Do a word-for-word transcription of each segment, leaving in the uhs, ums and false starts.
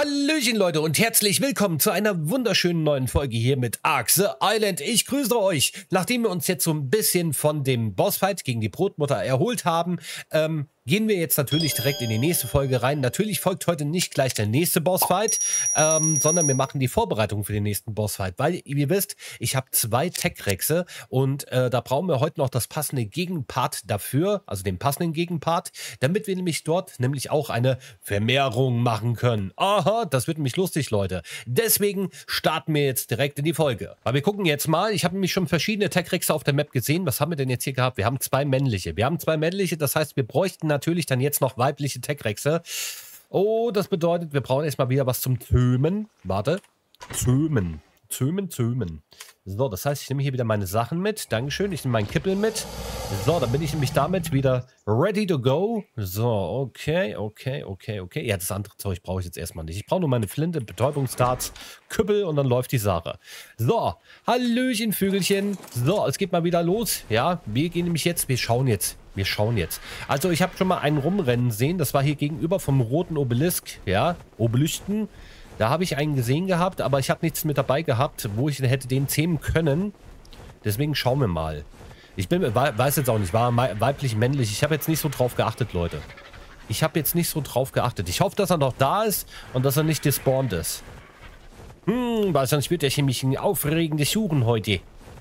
Hallöchen Leute und herzlich willkommen zu einer wunderschönen neuen Folge hier mit Ark The Island. Ich grüße euch. Nachdem wir uns jetzt so ein bisschen von dem Bossfight gegen die Brotmutter erholt haben, ähm, gehen wir jetzt natürlich direkt in die nächste Folge rein. Natürlich folgt heute nicht gleich der nächste Bossfight, ähm, sondern wir machen die Vorbereitung für den nächsten Bossfight. Weil, wie ihr wisst, ich habe zwei Tech-Rexe und äh, da brauchen wir heute noch das passende Gegenpart dafür, also den passenden Gegenpart, damit wir nämlich dort nämlich auch eine Vermehrung machen können. Aha, das wird nämlich lustig, Leute. Deswegen starten wir jetzt direkt in die Folge. Weil wir gucken jetzt mal, ich habe nämlich schon verschiedene Tech-Rexe auf der Map gesehen. Was haben wir denn jetzt hier gehabt? Wir haben zwei männliche. Wir haben zwei männliche, das heißt, wir bräuchten natürlich dann jetzt noch weibliche Tech-Rexe. Oh, das bedeutet, wir brauchen erstmal wieder was zum Zömen. Warte. Zömen. Zömen, zömen. So, das heißt, ich nehme hier wieder meine Sachen mit. Dankeschön. Ich nehme meinen Kippel mit. So, dann bin ich nämlich damit wieder ready to go. So, okay, okay, okay, okay. Ja, das andere Zeug brauche ich jetzt erstmal nicht. Ich brauche nur meine Flinte, Betäubungsdarts, Küppel und dann läuft die Sache. So, Hallöchen, Vögelchen. So, es geht mal wieder los. Ja, wir gehen nämlich jetzt, wir schauen jetzt. Wir schauen jetzt. Also, ich habe schon mal einen rumrennen sehen. Das war hier gegenüber vom roten Obelisk. Ja, Obelisken. Da habe ich einen gesehen gehabt, aber ich habe nichts mit dabei gehabt, wo ich hätte den zähmen können. Deswegen schauen wir mal. Ich bin, weiß jetzt auch nicht, war weiblich, männlich. Ich habe jetzt nicht so drauf geachtet, Leute. Ich habe jetzt nicht so drauf geachtet. Ich hoffe, dass er noch da ist und dass er nicht gespawnt ist. Hm, weil sonst wird er nämlich ein aufregendes Suchen heute.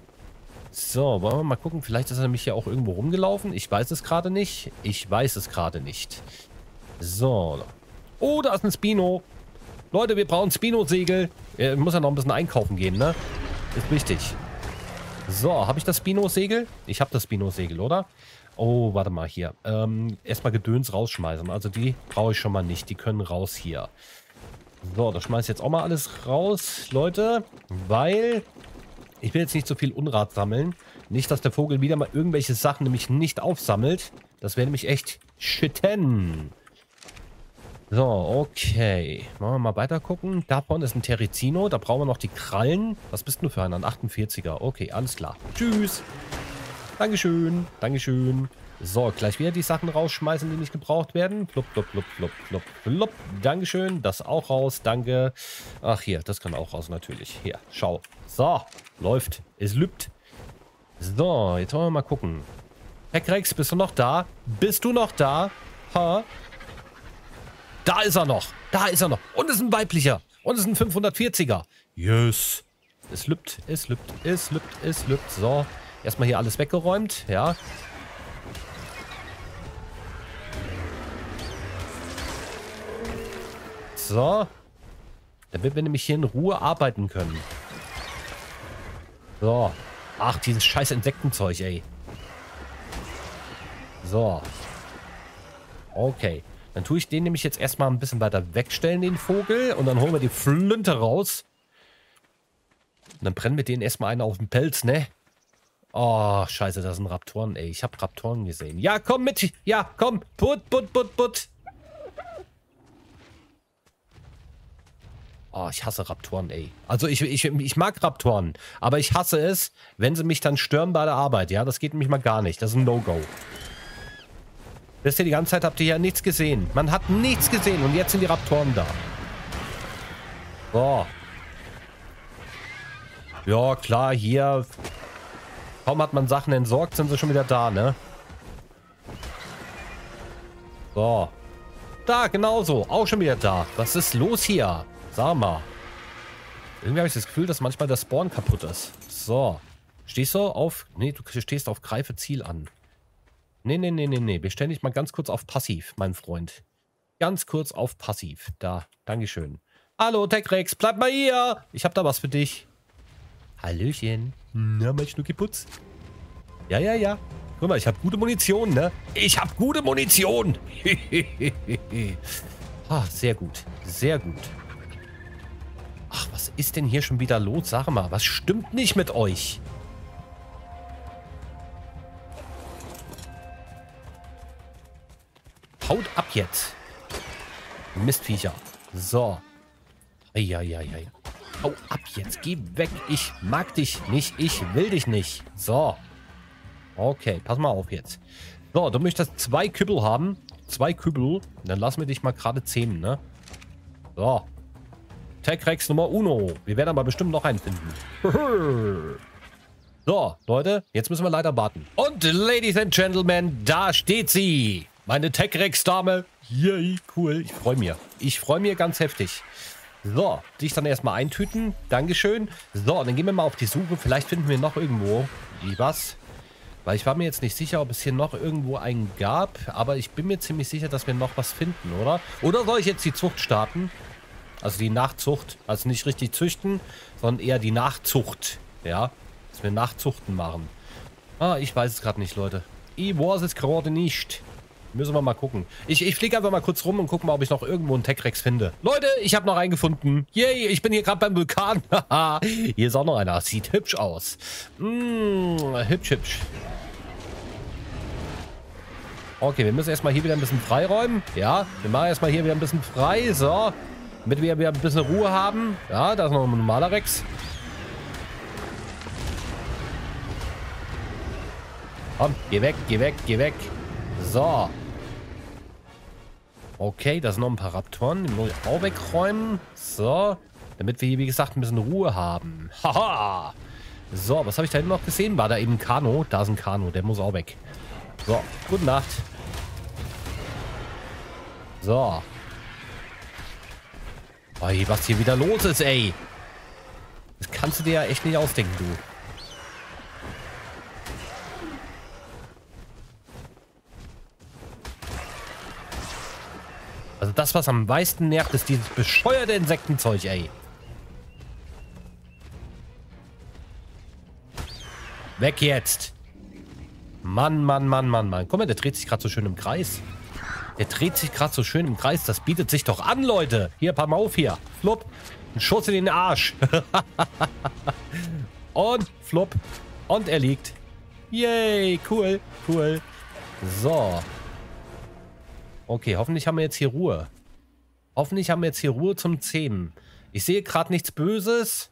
So, wollen wir mal gucken. Vielleicht ist er nämlich hier auch irgendwo rumgelaufen. Ich weiß es gerade nicht. Ich weiß es gerade nicht. So. Oh, da ist ein Spino. Leute, wir brauchen Spino-Segel. Ich muss ja noch ein bisschen einkaufen gehen, ne? Ist wichtig. So, habe ich das Spino-Segel? Ich habe das Spino-Segel, oder? Oh, warte mal hier. Ähm, erstmal Gedöns rausschmeißen. Also die brauche ich schon mal nicht. Die können raus hier. So, das schmeiße ich jetzt auch mal alles raus, Leute. Weil ich will jetzt nicht so viel Unrat sammeln. Nicht, dass der Vogel wieder mal irgendwelche Sachen nämlich nicht aufsammelt. Das wäre nämlich echt schitten. So, okay. Wollen wir mal weiter gucken. Da vorne ist ein Terrizino. Da brauchen wir noch die Krallen. Was bist du für einer? Ein achtundvierziger. Okay, alles klar. Tschüss. Dankeschön. Dankeschön. So, gleich wieder die Sachen rausschmeißen, die nicht gebraucht werden. Flupp, flupp, flupp, flupp, flupp, flupp. Dankeschön. Das auch raus. Danke. Ach, hier. Das kann auch raus, natürlich. Hier, schau. So, läuft. Es lübt. So, jetzt wollen wir mal gucken. Tech-Rex, bist du noch da? Bist du noch da? Ha? Da ist er noch. Da ist er noch. Und es ist ein weiblicher. Und es ist ein fünfhundertvierziger. Yes. Es lübt, es lübt, es lübt, es lübt. So. Erstmal hier alles weggeräumt. Ja. So. Damit wir nämlich hier in Ruhe arbeiten können. So. Ach, dieses scheiß Insektenzeug, ey. So. Okay. Dann tue ich den nämlich jetzt erstmal ein bisschen weiter wegstellen, den Vogel. Und dann holen wir die Flinte raus. Und dann brennen wir den erstmal einen auf den Pelz, ne? Oh, scheiße, das sind Raptoren, ey. Ich habe Raptoren gesehen. Ja, komm mit. Ja, komm. Put, put, put, put. Oh, ich hasse Raptoren, ey. Also ich, ich, ich mag Raptoren. Aber ich hasse es, wenn sie mich dann stören bei der Arbeit. Ja, das geht nämlich mal gar nicht. Das ist ein No-Go. Wisst ihr, die ganze Zeit habt ihr ja nichts gesehen. Man hat nichts gesehen und jetzt sind die Raptoren da. So. Ja, klar, hier. Kaum hat man Sachen entsorgt, sind sie schon wieder da, ne? So. Da, genauso. Auch schon wieder da. Was ist los hier? Sag mal. Irgendwie habe ich das Gefühl, dass manchmal der Spawn kaputt ist. So. Stehst du auf... Nee, du stehst auf Greife Ziel an. Nee, nee, nee, nee, nee. Wir stellen dich mal ganz kurz auf Passiv, mein Freund. Ganz kurz auf Passiv. Da, Dankeschön. Hallo, Tech-Rex, bleib mal hier. Ich hab da was für dich. Hallöchen. Na, mein Schnuckiputz. Ja, ja, ja. Guck mal, ich hab gute Munition, ne? Ich hab gute Munition. Ah, sehr gut. Sehr gut. Ach, was ist denn hier schon wieder los? Sag mal, was stimmt nicht mit euch? Haut ab jetzt. Mistviecher. So. Eieiei. Hau ab jetzt. Geh weg. Ich mag dich nicht. Ich will dich nicht. So. Okay, pass mal auf jetzt. So, du möchtest zwei Kübel haben. Zwei Kübel. Dann lassen wir dich mal gerade zähmen, ne? So. Tech-Rex Nummer Uno. Wir werden aber bestimmt noch einen finden. So, Leute, jetzt müssen wir leider warten. Und, Ladies and Gentlemen, da steht sie. Meine Tech-Rex-Dame. Yay, cool. Ich freue mich. Ich freue mich ganz heftig. So, dich dann erstmal eintüten. Dankeschön. So, dann gehen wir mal auf die Suche. Vielleicht finden wir noch irgendwo wie was. Weil ich war mir jetzt nicht sicher, ob es hier noch irgendwo einen gab. Aber ich bin mir ziemlich sicher, dass wir noch was finden, oder? Oder soll ich jetzt die Zucht starten? Also die Nachzucht. Also nicht richtig züchten, sondern eher die Nachzucht. Ja, dass wir Nachzuchten machen. Ah, ich weiß es gerade nicht, Leute. Ich weiß es gerade nicht. Müssen wir mal gucken. Ich, ich fliege einfach mal kurz rum und gucke mal, ob ich noch irgendwo einen Tech-Rex finde. Leute, ich habe noch einen gefunden. Yay, ich bin hier gerade beim Vulkan. Hier ist auch noch einer. Sieht hübsch aus. Mmh, hübsch, hübsch. Okay, wir müssen erstmal hier wieder ein bisschen freiräumen. Ja, wir machen erstmal hier wieder ein bisschen frei. So, damit wir wieder ein bisschen Ruhe haben. Ja, da ist noch ein normaler Rex. Komm, geh weg, geh weg, geh weg. So. Okay, da sind noch ein paar Raptoren. Die muss ich auch wegräumen. So. Damit wir hier, wie gesagt, ein bisschen Ruhe haben. Haha. So, was habe ich da hinten noch gesehen? War da eben ein Kano? Da ist ein Kano. Der muss auch weg. So, gute Nacht. So. Oi, was hier wieder los ist, ey. Das kannst du dir ja echt nicht ausdenken, du. Also das, was am meisten nervt, ist dieses bescheuerte Insektenzeug, ey. Weg jetzt. Mann, Mann, Mann, Mann, Mann. Guck mal, der dreht sich gerade so schön im Kreis. Der dreht sich gerade so schön im Kreis. Das bietet sich doch an, Leute. Hier, pass mal auf hier. Flupp. Ein Schuss in den Arsch. Und flupp. Und er liegt. Yay, cool, cool. So. Okay, hoffentlich haben wir jetzt hier Ruhe. Hoffentlich haben wir jetzt hier Ruhe zum Zähmen. Ich sehe gerade nichts Böses.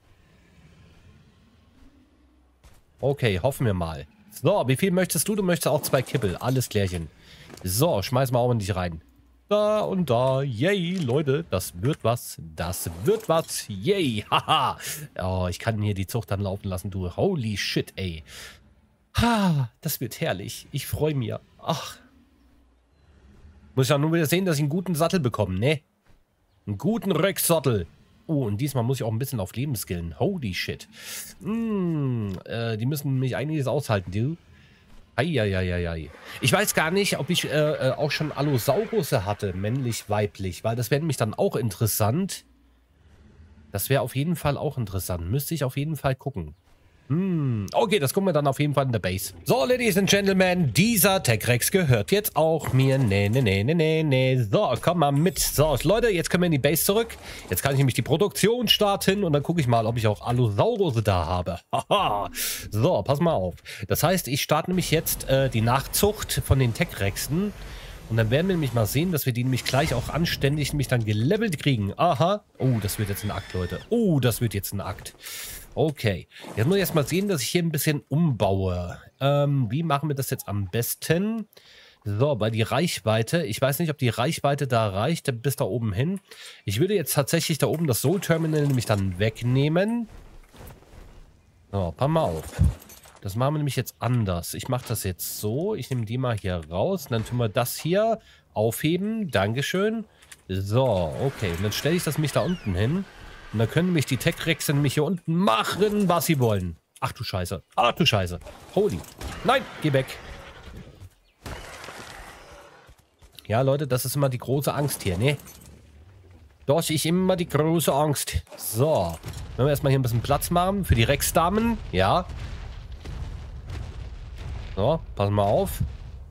Okay, hoffen wir mal. So, wie viel möchtest du? Du möchtest auch zwei Kippel. Alles klärchen. So, schmeiß mal auch nicht rein. Da und da. Yay, Leute. Das wird was. Das wird was. Yay. Haha. Oh, ich kann hier die Zucht dann laufen lassen, du. Holy shit, ey. Ha, das wird herrlich. Ich freue mich. Ach. Muss ich ja nur wieder sehen, dass ich einen guten Sattel bekomme, ne? Einen guten Röcksattel. Oh, und diesmal muss ich auch ein bisschen auf Leben skillen. Holy shit. Mm, äh, die müssen mich einiges aushalten, du. Eieieiei. Ich weiß gar nicht, ob ich äh, auch schon Allosaurusse hatte, männlich, weiblich, weil das wäre nämlich dann auch interessant. Das wäre auf jeden Fall auch interessant. Müsste ich auf jeden Fall gucken. Hm, okay, das gucken wir dann auf jeden Fall in der Base. So, Ladies and Gentlemen, dieser Tech-Rex gehört jetzt auch mir. Nee, nee, nee, nee, nee, nee. So, komm mal mit. So, Leute, jetzt können wir in die Base zurück. Jetzt kann ich nämlich die Produktion starten und dann gucke ich mal, ob ich auch Allosaurus da habe. Haha. So, pass mal auf. Das heißt, ich starte nämlich jetzt äh, die Nachzucht von den Tech-Rexen. Und dann werden wir nämlich mal sehen, dass wir die nämlich gleich auch anständig nämlich dann gelevelt kriegen. Aha. Oh, das wird jetzt ein Akt, Leute. Oh, das wird jetzt ein Akt. Okay, jetzt muss ich erst mal sehen, dass ich hier ein bisschen umbaue. Ähm, wie machen wir das jetzt am besten? So, bei die Reichweite. Ich weiß nicht, ob die Reichweite da reicht, bis da oben hin. Ich würde jetzt tatsächlich da oben das Soul Terminal nämlich dann wegnehmen. So, pass mal auf. Das machen wir nämlich jetzt anders. Ich mache das jetzt so. Ich nehme die mal hier raus. Und dann tun wir das hier aufheben. Dankeschön. So, okay. Und dann stelle ich das mich da unten hin. Und dann können mich die Tech-Rexe nämlich hier unten machen, was sie wollen. Ach du Scheiße. Ach du Scheiße. Holy. Nein, geh weg. Ja, Leute, das ist immer die große Angst hier, ne? Das ist immer die große Angst. So. Wenn wir erstmal hier ein bisschen Platz machen für die Rex-Damen. Ja. So, pass mal auf.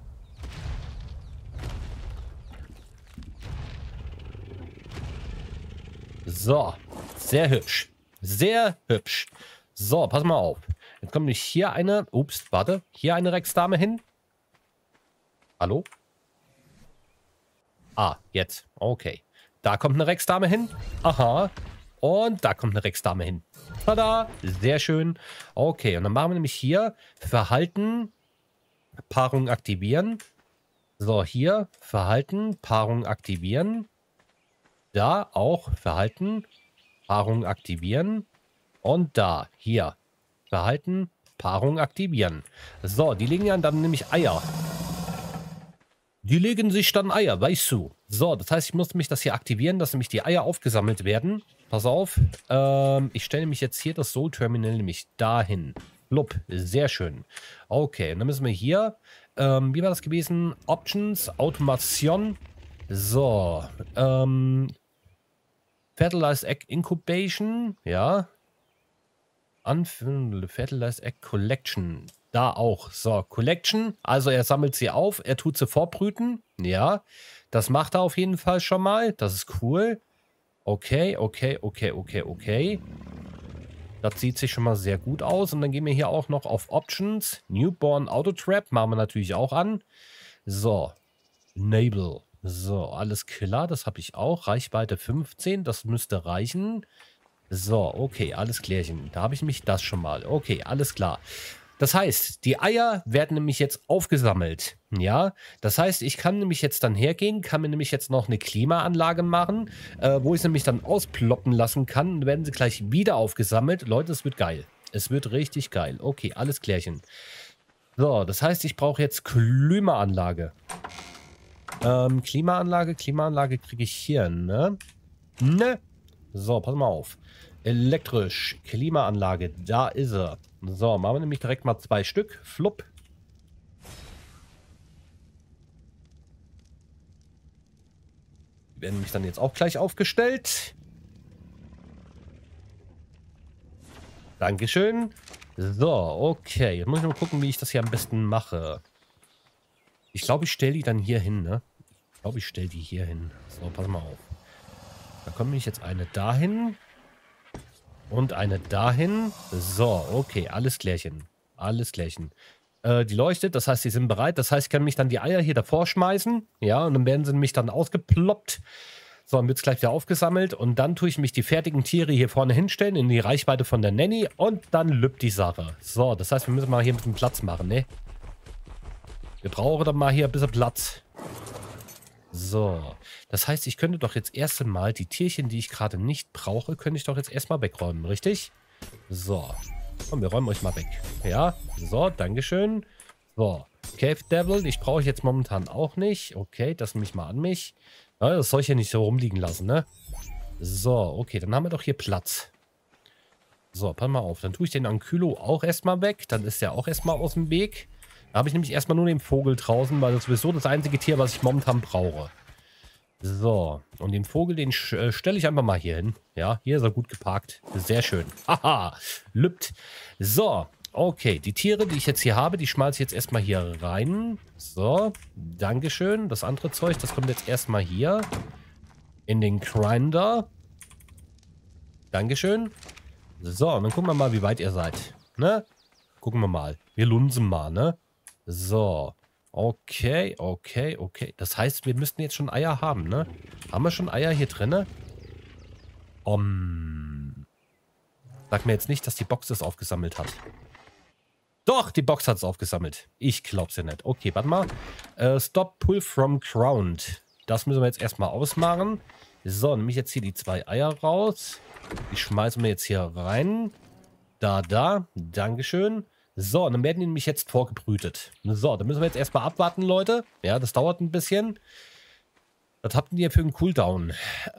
So. Sehr hübsch. Sehr hübsch. So, pass mal auf. Jetzt kommt nicht hier eine... Ups, warte. Hier eine Rex-Dame hin. Hallo? Ah, jetzt. Okay. Da kommt eine Rex-Dame hin. Aha. Und da kommt eine Rex-Dame hin. Tada. Sehr schön. Okay, und dann machen wir nämlich hier Verhalten, Paarung aktivieren. So, hier Verhalten, Paarung aktivieren. Da auch Verhalten, Paarung aktivieren. Und da, hier. Behalten, Paarung aktivieren. So, die legen ja dann nämlich Eier. Die legen sich dann Eier, weißt du. So, das heißt, ich muss mich das hier aktivieren, dass nämlich die Eier aufgesammelt werden. Pass auf. Ähm, ich stelle nämlich jetzt hier das Soul Terminal nämlich dahin. Blub, sehr schön. Okay, dann müssen wir hier, ähm, wie war das gewesen? Options, Automation. So, ähm, Fertilized Egg Incubation, ja. Anführen, Fertilized Egg Collection. Da auch. So, Collection. Also er sammelt sie auf. Er tut sie vorbrüten. Ja, das macht er auf jeden Fall schon mal. Das ist cool. Okay, okay, okay, okay, okay. Das sieht sich schon mal sehr gut aus. Und dann gehen wir hier auch noch auf Options. Newborn Auto Trap. Machen wir natürlich auch an. So. Enable. So, alles klar. Das habe ich auch. Reichweite fünfzehn. Das müsste reichen. So, okay, alles klärchen. Da habe ich mich das schon mal. Okay, alles klar. Das heißt, die Eier werden nämlich jetzt aufgesammelt. Ja, das heißt, ich kann nämlich jetzt dann hergehen, kann mir nämlich jetzt noch eine Klimaanlage machen, äh, wo ich sie nämlich dann ausploppen lassen kann. Und werden sie gleich wieder aufgesammelt. Leute, es wird geil. Es wird richtig geil. Okay, alles klärchen. So, das heißt, ich brauche jetzt Klimaanlage. Ähm, Klimaanlage, Klimaanlage kriege ich hier, ne? Ne? So, pass mal auf. Elektrisch, Klimaanlage, da ist er. So, machen wir nämlich direkt mal zwei Stück. Flupp. Die werden nämlich dann jetzt auch gleich aufgestellt. Dankeschön. So, okay. Jetzt muss ich mal gucken, wie ich das hier am besten mache. Ich glaube, ich stelle die dann hier hin, ne? Ich glaube, ich stelle die hier hin. So, pass mal auf. Da kommt nämlich jetzt eine dahin. Und eine dahin. So, okay, alles klärchen. Alles klärchen. Äh, die leuchtet, das heißt, sie sind bereit. Das heißt, ich kann mich dann die Eier hier davor schmeißen. Ja, und dann werden sie nämlich dann ausgeploppt. So, dann wird es gleich wieder aufgesammelt. Und dann tue ich mich die fertigen Tiere hier vorne hinstellen, in die Reichweite von der Nanny. Und dann lübt die Sache. So, das heißt, wir müssen mal hier ein bisschen Platz machen, ne? Wir brauchen dann mal hier ein bisschen Platz. So, das heißt, ich könnte doch jetzt erst einmal die Tierchen, die ich gerade nicht brauche, könnte ich doch jetzt erstmal wegräumen, richtig? So, komm, wir räumen euch mal weg. Ja, so, dankeschön. So, Cave Devil, ich brauche jetzt momentan auch nicht. Okay, das nehme ich mal an mich. Ja, das soll ich ja nicht so rumliegen lassen, ne? So, okay, dann haben wir doch hier Platz. So, pass mal auf, dann tue ich den Ankylo auch erstmal weg. Dann ist der auch erstmal aus dem Weg. Da habe ich nämlich erstmal nur den Vogel draußen, weil das ist sowieso das einzige Tier, was ich momentan brauche. So, und den Vogel, den äh, stelle ich einfach mal hier hin. Ja, hier ist er gut geparkt. Sehr schön. Haha, lübt. So, okay, die Tiere, die ich jetzt hier habe, die schmeiße ich jetzt erstmal hier rein. So, dankeschön. Das andere Zeug, das kommt jetzt erstmal hier in den Grinder. Dankeschön. So, und dann gucken wir mal, wie weit ihr seid. Ne? Gucken wir mal. Wir lunsen mal, ne? So, okay, okay, okay. Das heißt, wir müssten jetzt schon Eier haben, ne? Haben wir schon Eier hier drin? Um, sag mir jetzt nicht, dass die Box das aufgesammelt hat. Doch, die Box hat es aufgesammelt. Ich glaub's ja nicht. Okay, warte mal. Äh, Stop Pull from Ground. Das müssen wir jetzt erstmal ausmachen. So, nehme ich jetzt hier die zwei Eier raus. Die schmeißen wir jetzt hier rein. Da, da. Dankeschön. So, und dann werden die nämlich jetzt vorgebrütet. So, dann müssen wir jetzt erstmal abwarten, Leute. Ja, das dauert ein bisschen. Was habt ihr für einen Cooldown?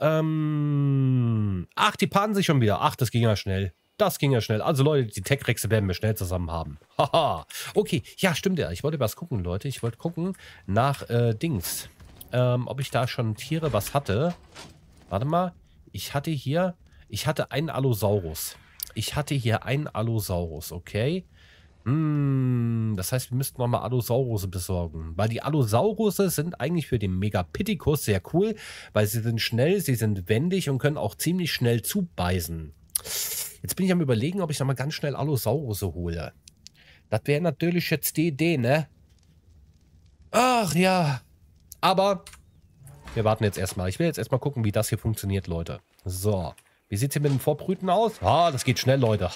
Ähm, ach, die paaren sich schon wieder. Ach, das ging ja schnell. Das ging ja schnell. Also, Leute, die Tech-Rexe werden wir schnell zusammen haben. Haha. Okay, ja, stimmt ja. Ich wollte was gucken, Leute. Ich wollte gucken nach äh, Dings. Ähm, ob ich da schon Tiere was hatte. Warte mal. Ich hatte hier... Ich hatte einen Allosaurus. Ich hatte hier einen Allosaurus, okay? Hm, das heißt, wir müssten nochmal Allosaurus besorgen. Weil die Allosaurusse sind eigentlich für den Megapithecus sehr cool, weil sie sind schnell, sie sind wendig und können auch ziemlich schnell zubeißen. Jetzt bin ich am Überlegen, ob ich nochmal ganz schnell Allosaurusse hole. Das wäre natürlich jetzt die Idee, ne? Ach ja. Aber wir warten jetzt erstmal. Ich will jetzt erstmal gucken, wie das hier funktioniert, Leute. So. Wie sieht es hier mit dem Vorbrüten aus? Ah, das geht schnell, Leute.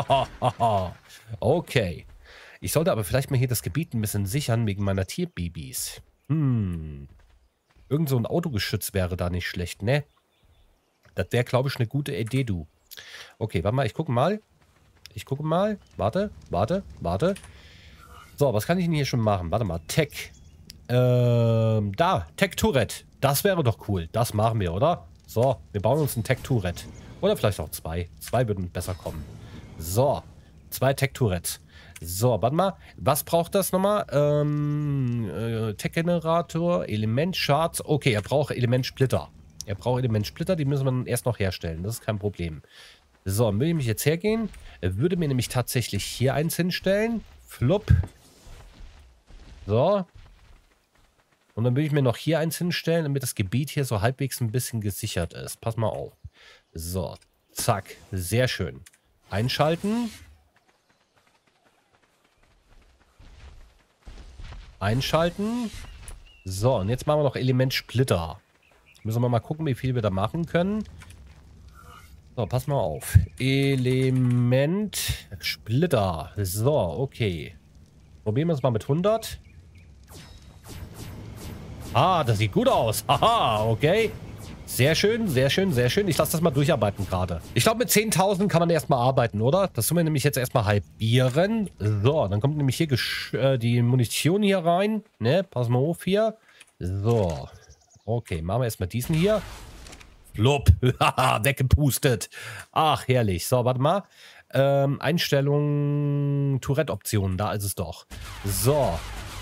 Okay. Ich sollte aber vielleicht mal hier das Gebiet ein bisschen sichern wegen meiner Tierbabys. Hm. Irgend so ein Autogeschütz wäre da nicht schlecht, ne? Das wäre, glaube ich, eine gute Idee, du. Okay, warte mal, ich gucke mal. Ich gucke mal. Warte, warte, warte. So, was kann ich denn hier schon machen? Warte mal, Tech. Ähm, da, Tech-Tourette. Das wäre doch cool. Das machen wir, oder? So, wir bauen uns ein Tech-Tourette. Oder vielleicht auch zwei. Zwei würden besser kommen. So, zwei Tech-Tourettes. So, warte mal. Was braucht das nochmal? Ähm, äh, Tech-Generator, Element-Charts. Okay, er braucht Element-Splitter. Er braucht Element-Splitter, die müssen wir dann erst noch herstellen. Das ist kein Problem. So, dann würde ich mich jetzt hergehen. Er würde mir nämlich tatsächlich hier eins hinstellen. Flupp. So. Und dann würde ich mir noch hier eins hinstellen, damit das Gebiet hier so halbwegs ein bisschen gesichert ist. Pass mal auf. So, zack. Sehr schön. Einschalten. Einschalten. So, und jetzt machen wir noch Element Splitter. Müssen wir mal gucken, wie viel wir da machen können. So, pass mal auf. Element Splitter. So, okay. Probieren wir es mal mit hundert. Ah, das sieht gut aus. Haha, okay. Sehr schön, sehr schön, sehr schön. Ich lasse das mal durcharbeiten gerade. Ich glaube, mit zehntausend kann man erstmal arbeiten, oder? Das tun wir nämlich jetzt erstmal halbieren. So, dann kommt nämlich hier äh, die Munition hier rein. Ne, pass mal auf hier. So. Okay, machen wir erstmal diesen hier. Flupp. Haha, weggepustet. Ach, herrlich. So, warte mal. Ähm, Einstellung Tourette-Optionen. Da ist es doch. So.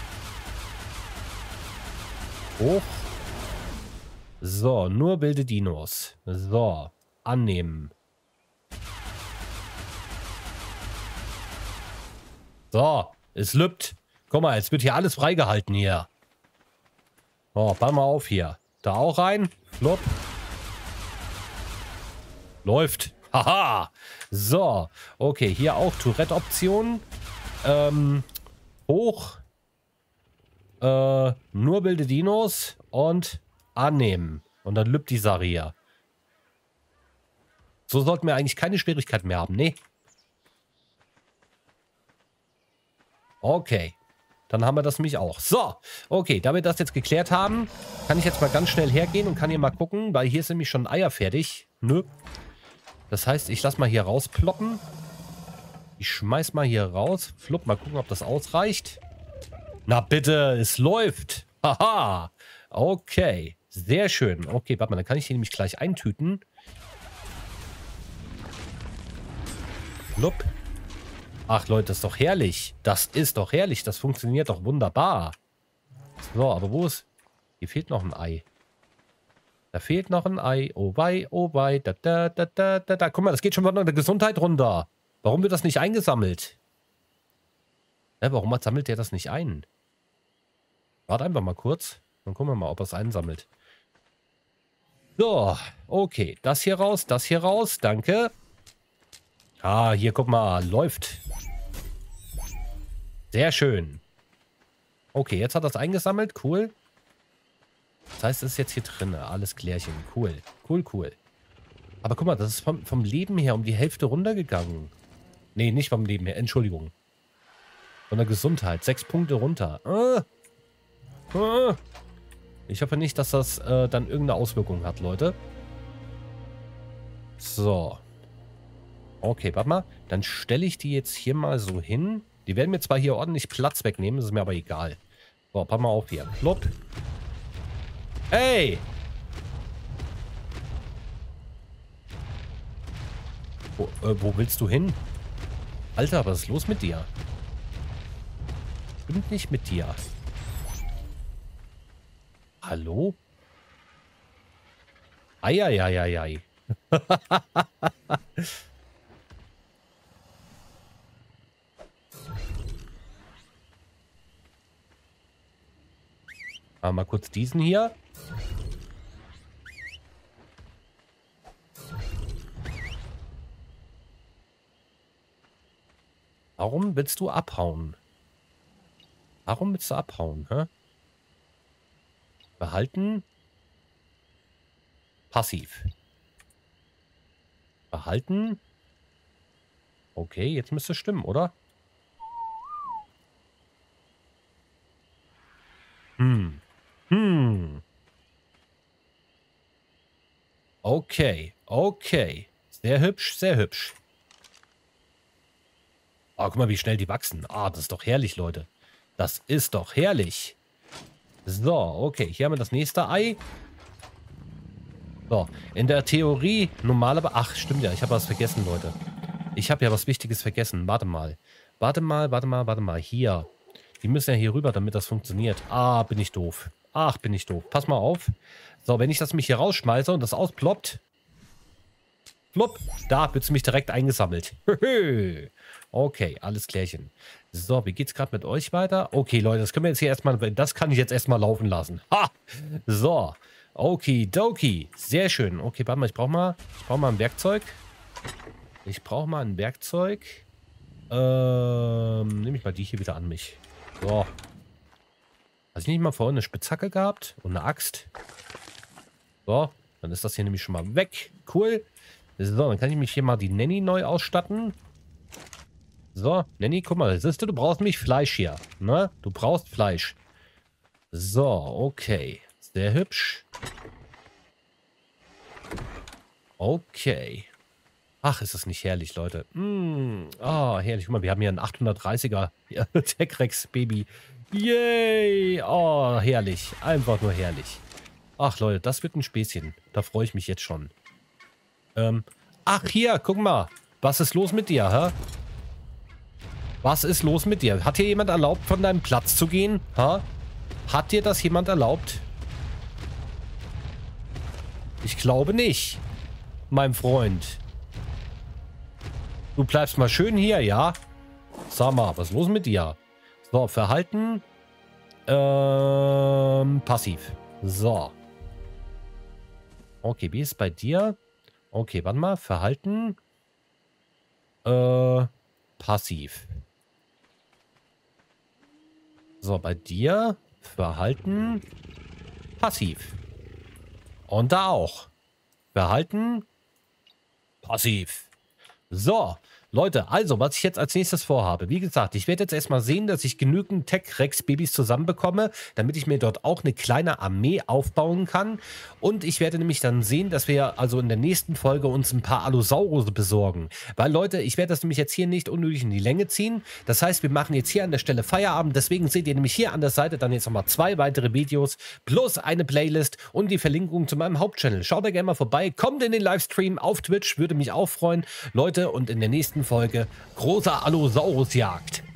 Hoch. So, nur wilde Dinos. So, annehmen. So, es lübt. Guck mal, jetzt wird hier alles freigehalten hier. Oh, pass mal auf hier. Da auch rein. Flupp. Läuft. Haha. So, okay, hier auch Tourette-Optionen. Ähm, hoch. Äh, nur wilde Dinos und annehmen. Und dann lübt die Sache hier. So sollten wir eigentlich keine Schwierigkeiten mehr haben. Nee. Okay. Dann haben wir das nämlich auch. So. Okay, da wir das jetzt geklärt haben, kann ich jetzt mal ganz schnell hergehen und kann hier mal gucken, weil hier ist nämlich schon ein Eier fertig. Nö. Das heißt, ich lasse mal hier rausploppen. Ich schmeiß mal hier raus. Flupp, mal gucken, ob das ausreicht. Na bitte, es läuft. Haha. Okay. Sehr schön. Okay, warte mal, dann kann ich die nämlich gleich eintüten. Flupp. Ach Leute, das ist doch herrlich. Das ist doch herrlich. Das funktioniert doch wunderbar. So, aber wo ist... Hier fehlt noch ein Ei. Da fehlt noch ein Ei. Oh wei, oh wei. Da, da, da, da, da, da. Guck mal, das geht schon mal in der Gesundheit runter. Warum wird das nicht eingesammelt? Ja, warum sammelt der das nicht ein? Warte einfach mal kurz. Dann gucken wir mal, ob er es einsammelt. So, okay. Das hier raus, das hier raus. Danke. Ah, hier, guck mal. Läuft. Sehr schön. Okay, jetzt hat er es eingesammelt. Cool. Das heißt, es ist jetzt hier drin. Alles klärchen. Cool. Cool, cool. Aber guck mal, das ist vom, vom Leben her um die Hälfte runtergegangen. Nee, nicht vom Leben her. Entschuldigung. Von der Gesundheit. Sechs Punkte runter. Ah. Ah. Ich hoffe nicht, dass das äh, dann irgendeine Auswirkung hat, Leute. So. Okay, warte mal. Dann stelle ich die jetzt hier mal so hin. Die werden mir zwar hier ordentlich Platz wegnehmen, das ist mir aber egal. So, pass mal auf hier. Plopp. Hey! Wo, äh, wo willst du hin? Alter, was ist los mit dir? Stimmt nicht mit dir. Hallo? Eieieiei. Ah, mal kurz diesen hier. Warum willst du abhauen? Warum willst du abhauen, hä? Behalten. Passiv. Behalten. Okay, jetzt müsste es stimmen, oder? Hm. Hm. Okay. Okay. Sehr hübsch, sehr hübsch. Oh, guck mal, wie schnell die wachsen. Ah, das ist doch herrlich, Leute. Das ist doch herrlich. So, okay. Hier haben wir das nächste Ei. So, in der Theorie normalerweise... Ach, stimmt ja. Ich habe was vergessen, Leute. Ich habe ja was Wichtiges vergessen. Warte mal. Warte mal, warte mal, warte mal. Hier. Die müssen ja hier rüber, damit das funktioniert. Ah, bin ich doof. Ach, bin ich doof. Pass mal auf. So, wenn ich das mich hier rausschmeiße und das ausploppt... Plopp, da wird es mich direkt eingesammelt. Okay, alles klärchen. So, wie geht's gerade mit euch weiter? Okay, Leute, das können wir jetzt hier erstmal, das kann ich jetzt erstmal laufen lassen. Ha! So, okidoki. Sehr schön. Okay, warte mal, ich brauche mal, ich brauche mal ein Werkzeug. Ich brauche mal ein Werkzeug. Ähm, nehme ich mal die hier wieder an mich. So. Hast du nicht mal vorhin eine Spitzhacke gehabt? Und eine Axt? So, dann ist das hier nämlich schon mal weg. Cool. So, dann kann ich mich hier mal die Nanny neu ausstatten. So, Nanny, guck mal, siehst du, du brauchst nämlich Fleisch hier. Ne? Du brauchst Fleisch. So, okay. Sehr hübsch. Okay. Ach, ist das nicht herrlich, Leute. Mm, oh, herrlich. Guck mal, wir haben hier einen achthundertdreißiger Tech-Rex Baby. Yay. Oh, herrlich. Einfach nur herrlich. Ach, Leute, das wird ein Späßchen. Da freue ich mich jetzt schon. Ähm, ach, hier, guck mal. Was ist los mit dir, hä? Was ist los mit dir? Hat dir jemand erlaubt, von deinem Platz zu gehen? Ha? Hat dir das jemand erlaubt? Ich glaube nicht, mein Freund. Du bleibst mal schön hier, ja? Sag mal, was ist los mit dir? So, Verhalten. Ähm, passiv. So. Okay, wie ist es bei dir? Okay, warte mal. Verhalten. Äh, passiv. So, bei dir. Verhalten. Passiv. Und da auch. Verhalten. Passiv. So. Leute, also, was ich jetzt als nächstes vorhabe. Wie gesagt, ich werde jetzt erstmal sehen, dass ich genügend Tech-Rex-Babys zusammenbekomme, damit ich mir dort auch eine kleine Armee aufbauen kann. Und ich werde nämlich dann sehen, dass wir also in der nächsten Folge uns ein paar Allosaurus besorgen. Weil, Leute, ich werde das nämlich jetzt hier nicht unnötig in die Länge ziehen. Das heißt, wir machen jetzt hier an der Stelle Feierabend. Deswegen seht ihr nämlich hier an der Seite dann jetzt nochmal zwei weitere Videos plus eine Playlist und die Verlinkung zu meinem Hauptchannel. Schaut da gerne mal vorbei. Kommt in den Livestream auf Twitch, würde mich auch freuen. Leute, und in der nächsten Folge großer Allosaurusjagd.